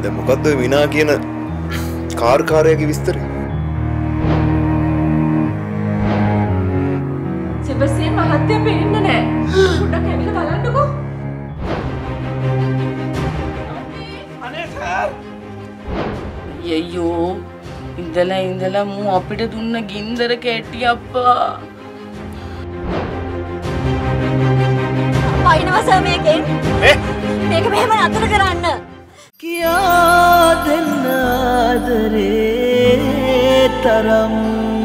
දැන් මොකද්ද ඔය විනා කියන කාර්කාරයාගේ විස්තරය? සෙබස්තියන් මහත්තයා පේන්නේ නැහැ. පොඩ්ඩක් ඇවිල්ලා බලන්නකෝ. අනේ සර්. යයෝ ඉඳලා මූ අපිට දුන්න ගින්දර කැටි අප්පා. වයින්නවා සර් මේකෙන්. මේක මෙහෙම නතර කරන්න. කියා දෙන්න ආදරේ තරම්